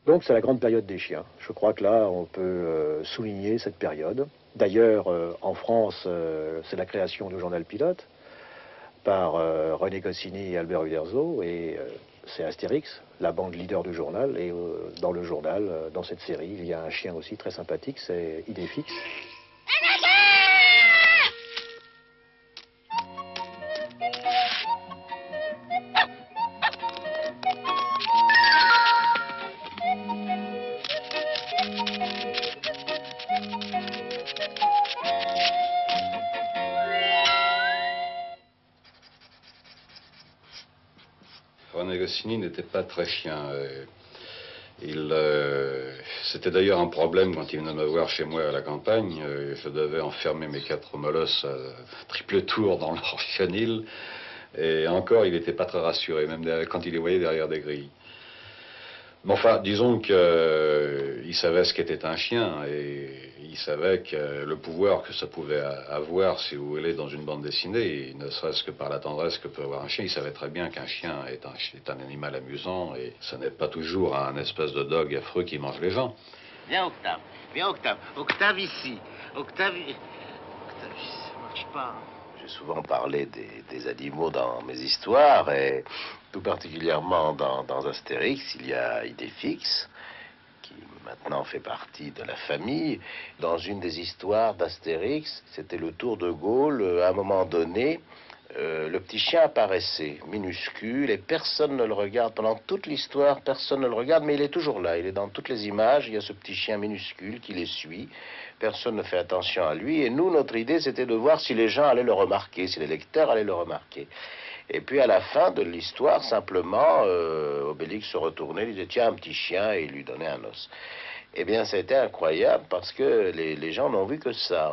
Donc c'est la grande période des chiens. Je crois que là, on peut souligner cette période. D'ailleurs, en France, c'est la création du journal Pilote par René Goscinny et Albert Uderzo, et c'est Astérix, la bande leader du journal, et dans le journal, dans cette série, il y a un chien aussi très sympathique, c'est Idéfix. René Goscinny n'était pas très chien. C'était d'ailleurs un problème quand il venait me voir chez moi à la campagne. Je devais enfermer mes 4 molosses à triple tour dans leur chenil. Et encore, il n'était pas très rassuré, même quand il les voyait derrière des grilles. Mais enfin, disons qu'il savait ce qu'était un chien et il savait que le pouvoir que ça pouvait avoir, si vous voulez, dans une bande dessinée, ne serait-ce que par la tendresse que peut avoir un chien. Il savait très bien qu'un chien est un animal amusant et ce n'est pas toujours un espèce de dog affreux qui mange les gens. Viens, Octave. Viens, Octave. Octave ici. Octave ici. Ça marche pas. J'ai souvent parlé des animaux dans mes histoires, et tout particulièrement dans Astérix, il y a Idéfix, qui maintenant fait partie de la famille. Dans une des histoires d'Astérix, c'était le Tour de Gaulle, à un moment donné, le petit chien apparaissait, minuscule, et personne ne le regarde. Pendant toute l'histoire, personne ne le regarde, mais il est toujours là. Il est dans toutes les images. Il y a ce petit chien minuscule qui les suit. Personne ne fait attention à lui. Et nous, notre idée, c'était de voir si les gens allaient le remarquer, si les lecteurs allaient le remarquer. Et puis, à la fin de l'histoire, simplement, Obélix se retournait, il disait, tiens, un petit chien, et il lui donnait un os. Eh bien, ça a été incroyable, parce que les gens n'ont vu que ça.